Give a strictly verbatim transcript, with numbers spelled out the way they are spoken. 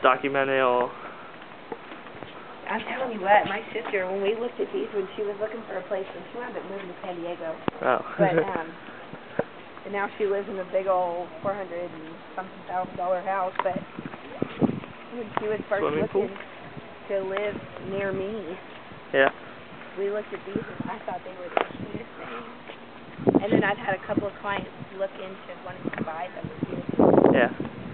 documentary or... I'm telling you what, my sister, when we looked at these, when she was looking for a place, and she wound up moving to San Diego. Oh. But, um, and now she lives in a big old four hundred and something thousand dollar house, but when she was first Swimming looking pool? to live near me, Yeah. we looked at these, and I thought they were the cutest things. And then I've had a couple of clients look into wanting to buy them. Yeah.